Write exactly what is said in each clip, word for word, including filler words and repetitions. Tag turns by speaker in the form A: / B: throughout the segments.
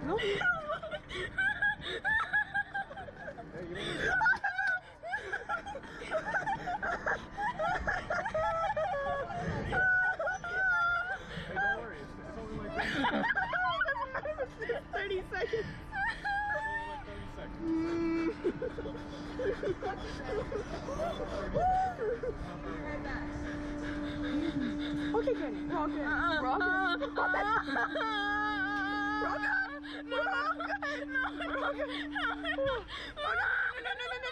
A: No.
B: Hey, you know Hey, don't worry. It's, it's only like
A: thirty seconds.
B: It's only like thirty seconds.
A: Okay, Kenny. Rock it. Rock it. Rock it. Rock it. No, rock it. No, rock it. No, no, no, no, no, no,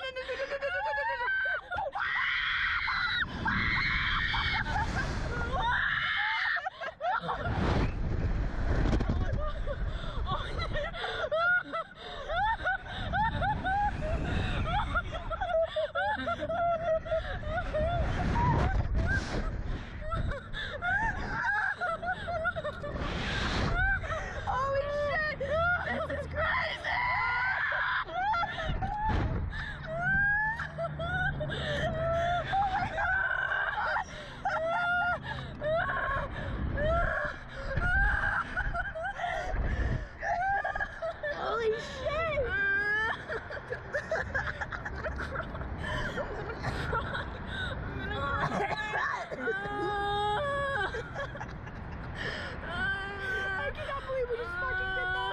A: holy shit! This is crazy! Holy shit! I cannot believe we just fucking did that.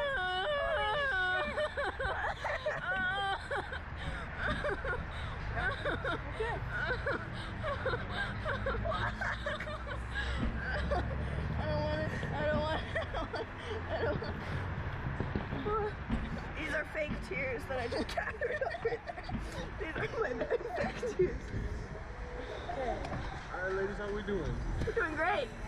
A: I don't want it. I don't want it. I don't want it. These are fake tears that I just gathered up right there. These are my fake tears. Okay.
B: All right, ladies, how we doing?
A: We're doing great.